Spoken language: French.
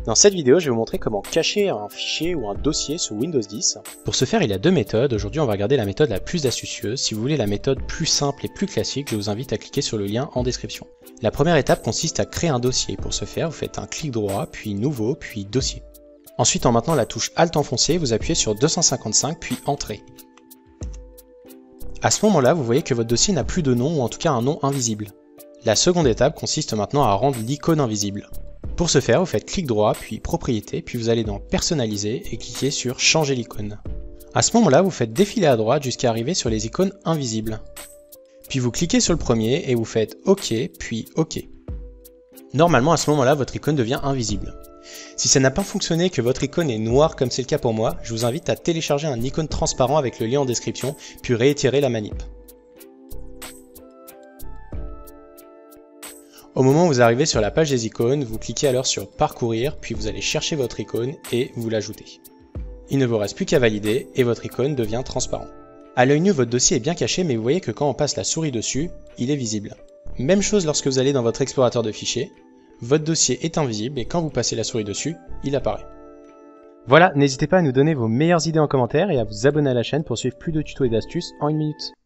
Dans cette vidéo, je vais vous montrer comment cacher un fichier ou un dossier sous Windows 10. Pour ce faire, il y a deux méthodes. Aujourd'hui, on va regarder la méthode la plus astucieuse. Si vous voulez la méthode plus simple et plus classique, je vous invite à cliquer sur le lien en description. La première étape consiste à créer un dossier. Pour ce faire, vous faites un clic droit, puis Nouveau, puis Dossier. Ensuite, en maintenant la touche Alt enfoncée, vous appuyez sur 255, puis Entrée. À ce moment-là, vous voyez que votre dossier n'a plus de nom, ou en tout cas un nom invisible. La seconde étape consiste maintenant à rendre l'icône invisible. Pour ce faire, vous faites clic droit, puis Propriétés, puis vous allez dans Personnaliser et cliquez sur Changer l'icône. À ce moment-là, vous faites défiler à droite jusqu'à arriver sur les icônes invisibles. Puis vous cliquez sur le premier et vous faites OK, puis OK. Normalement, à ce moment-là, votre icône devient invisible. Si ça n'a pas fonctionné, que votre icône est noire comme c'est le cas pour moi, je vous invite à télécharger un icône transparent avec le lien en description, puis réitérer la manip. Au moment où vous arrivez sur la page des icônes, vous cliquez alors sur Parcourir, puis vous allez chercher votre icône et vous l'ajoutez. Il ne vous reste plus qu'à valider et votre icône devient transparent. À l'œil nu, votre dossier est bien caché, mais vous voyez que quand on passe la souris dessus, il est visible. Même chose lorsque vous allez dans votre explorateur de fichiers, votre dossier est invisible et quand vous passez la souris dessus, il apparaît. Voilà, n'hésitez pas à nous donner vos meilleures idées en commentaire et à vous abonner à la chaîne pour suivre plus de tutos et d'astuces en 1 minute.